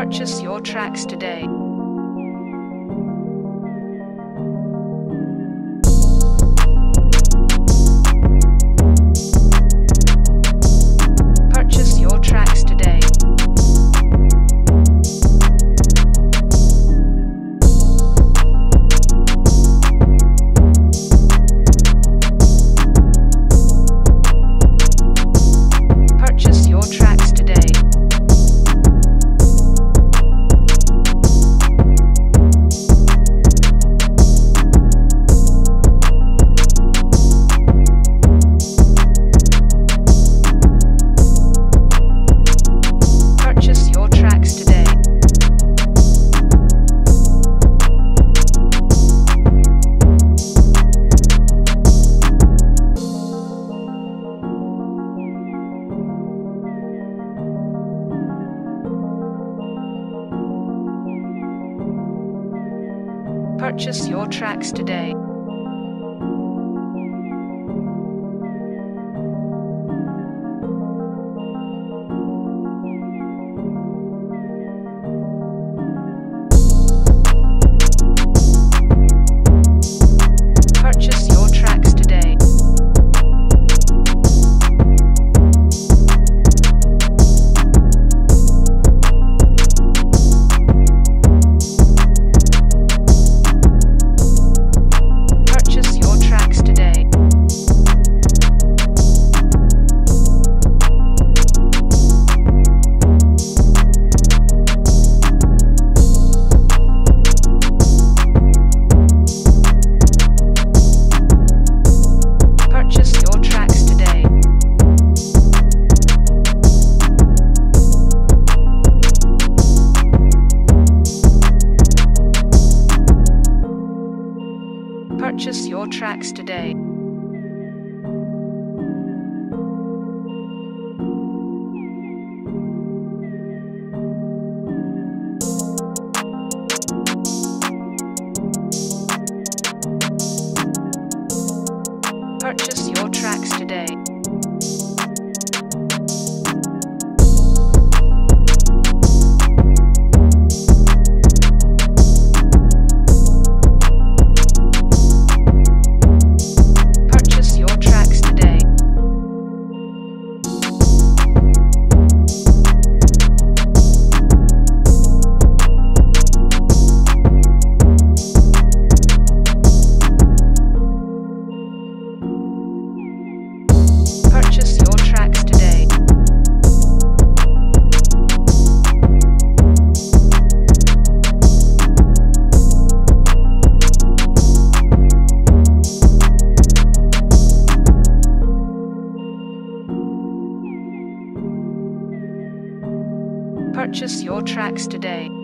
Purchase your tracks today. Purchase your tracks today. Purchase your tracks today. Purchase your tracks today. Purchase your tracks today. Purchase your tracks today. Purchase your tracks today. Purchase your tracks today. Purchase your tracks today. Purchase your tracks today. Purchase your tracks today. Purchase your tracks today. Purchase your tracks today.